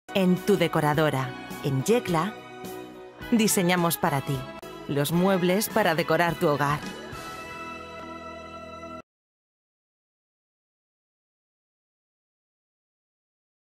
En Tu Decoradora, en Yecla, diseñamos para ti los muebles para decorar tu hogar.